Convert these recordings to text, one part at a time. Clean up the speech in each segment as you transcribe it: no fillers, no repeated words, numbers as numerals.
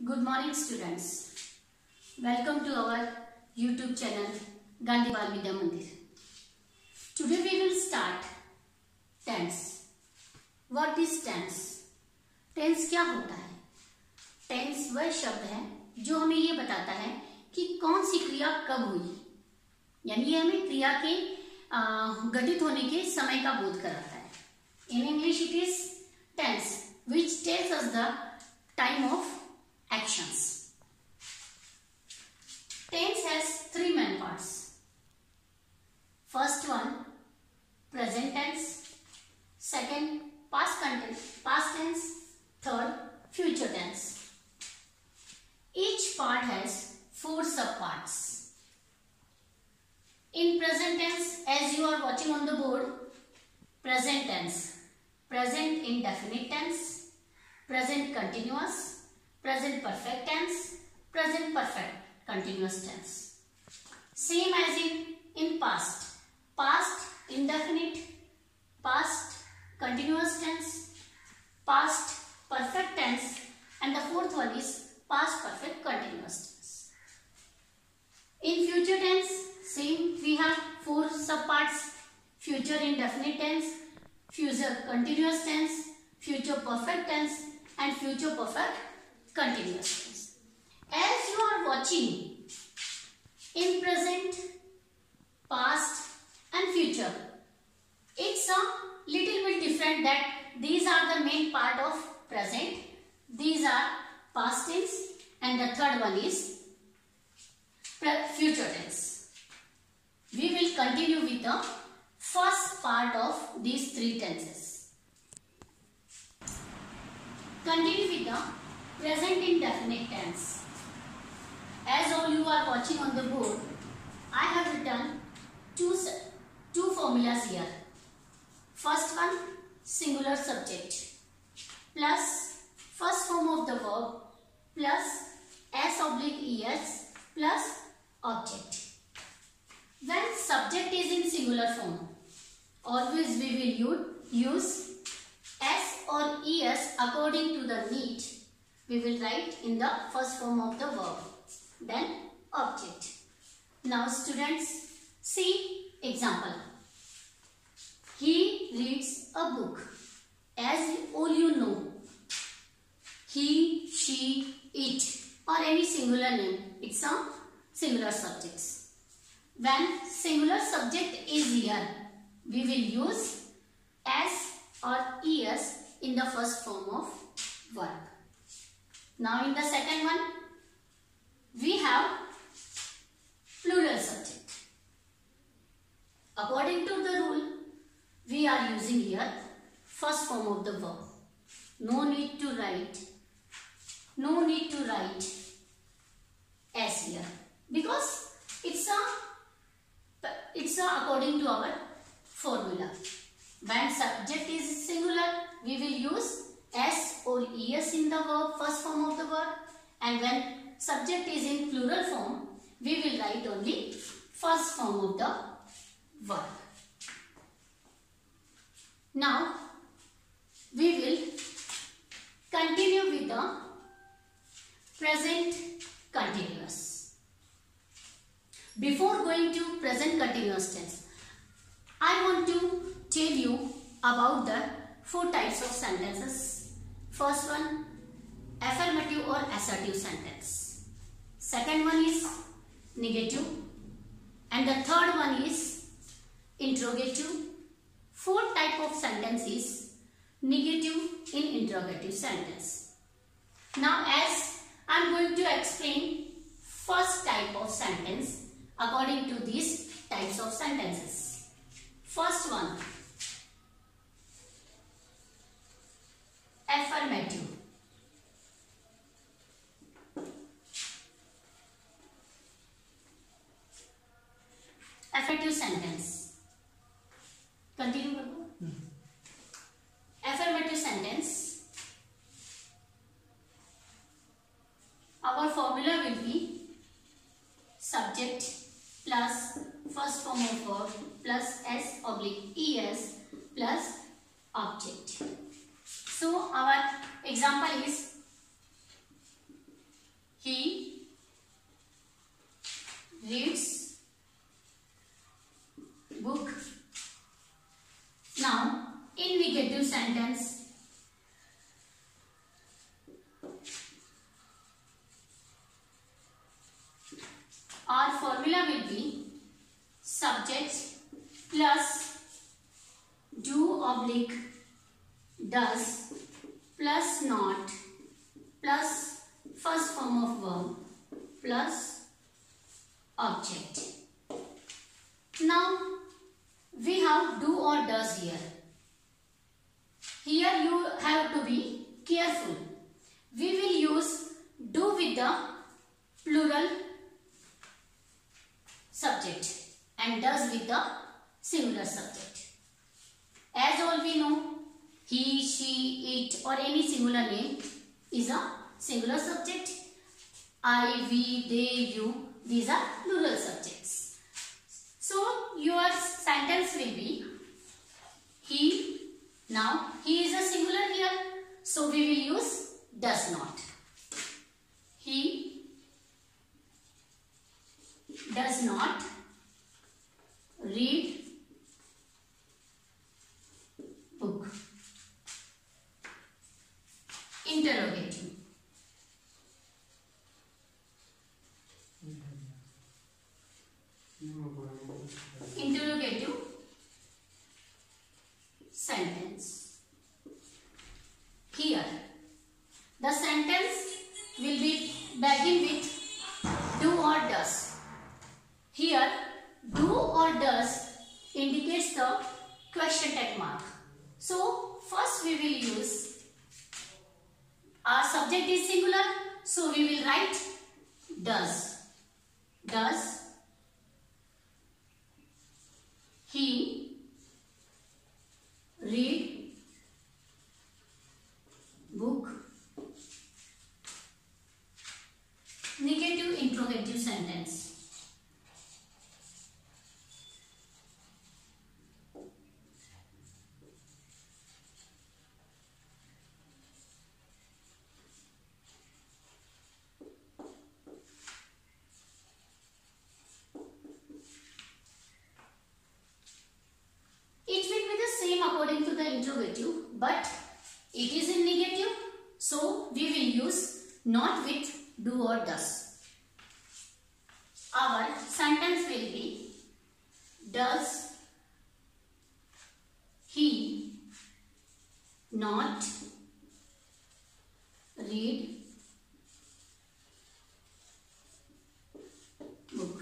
Good morning students. Welcome to our YouTube channel Gandhi Bal Vidya Mandir. Today we will start tense. What is tense? Tense क्या होता है? Tense वह शब्द है जो हमें ये बताता है कि कौन सी क्रिया कब हुई, यानी ये हमें क्रिया के घटित होने के समय का बोध कराता है. In English it is tense which tells us the time of actions. Tense has three main parts. First one, present tense. Second, past tense. Third, future tense. Each part has four subparts. In present tense, as you are watching on the board, present tense, present indefinite tense, present continuous, present perfect tense, present perfect continuous tense. Same as in past. Past indefinite, past continuous tense, past perfect tense, and the fourth one is past perfect continuous tense. In future tense, same, we have four subparts: future indefinite tense, future continuous tense, future perfect tense, and future perfect continuous tense. As you are watching, in present, past and future, it's a little bit different that these are the main part of present, these are past tense, and the third one is future tense. We will continue with the first part of these three tenses. Continue with the present indefinite tense. As all you are watching on the board, I have written two formulas here. First one, singular subject plus first form of the verb plus s/es plus object. When subject is in singular form, always we will use s or es according to the need. We will write in the first form of the verb, then object. Now students, see example. He reads a book. As all you know, he, she, it, or any singular name, it's a singular subjects. When singular subject is here, we will use s or es in the first form of verb. Now in the second one, we have plural subject. According to the rule, we are using here first form of the verb. No need to write s here because it's according to our formula. When subject is singular, we will use s or es in the verb, first form of the verb, and when subject is in plural form, we will write only first form of the verb. Now we will continue with the present continuous. Before going to present continuous tense, I want to tell you about the four types of sentences. First one, affirmative or assertive sentence. Second one is negative, and the third one is interrogative. Fourth type of sentence is negative in interrogative sentence. Now as I am going to explain first type of sentence according to these types of sentences. First one, affirmative. Affirmative sentence. Continue. Affirmative sentence. Our formula will be subject plus first form of verb plus s/es plus object. So our example is He reads book. Now, in negative sentence, our formula will be subject plus do oblique does plus not plus first form of verb plus object. Now we have do or does here. Here you have to be careful. We will use do with the plural subject and does with the singular subject. As all we know, he, she, it or any singular name is a singular subject. I, we, they, you, these are plural subjects. So your sentence will be he. Now he is a singular here, so we will use does not. He does not read book. Interrogative. Interrogative sentence. Here the sentence will be begin with do or does. Here do or does indicates the question tag mark. So first we will use, our subject is singular, so we will write does. Does he read book? Negative interrogative sentence. According to the interrogative, but it is in negative, so we will use not with do or does. Our sentence will be does he not read book?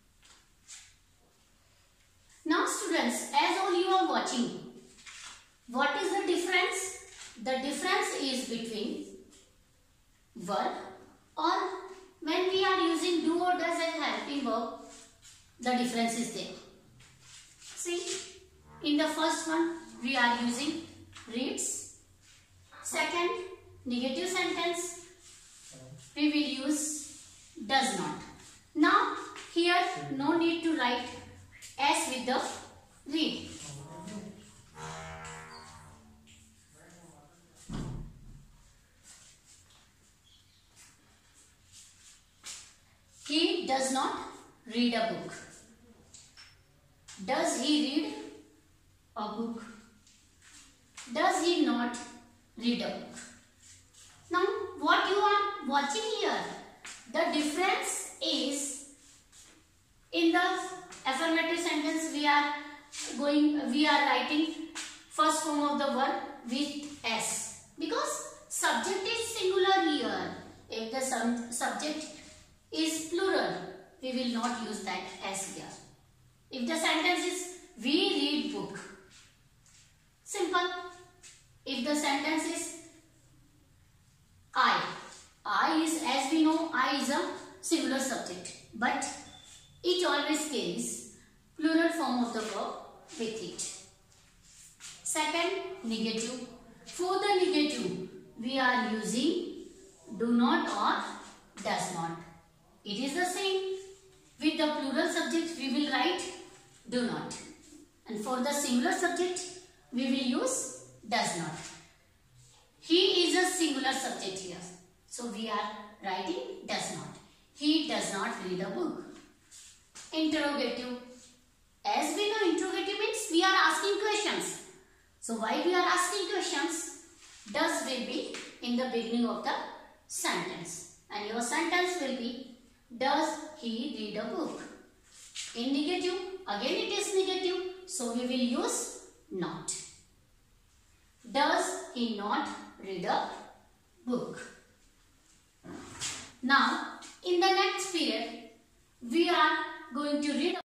Now students, as all you are watching, what is the difference? The difference is between verb, or when we are using do or does as helping verb, the difference is there. See, in the first one we are using reads. Second, negative sentence, we will use does not. Now here no need to write S with the read. He does not read a book. Does he read a book? Does he not read a book? Now, what you are watching here, the difference is in the affirmative sentence we are writing first form of the verb with S, because subject is singular here. If the subject is plural, we will not use that as here. If the sentence is we read book, simple. If the sentence is I is, as we know, I is a singular subject, but it always carries plural form of the verb with it. Second, negative. For the negative, we are using do not or does not. It is the same. With the plural subject, we will write do not. And for the singular subject, we will use does not. He is a singular subject here, so we we are writing does not. He does not read a book. Interrogative. As we know, interrogative means we are asking questions. So why we are asking questions? Does will be in the beginning of the sentence. And your sentence will be, does he read a book? In negative, again it is negative. So we will use not. Does he not read a book? Now, in the next period, we are going to read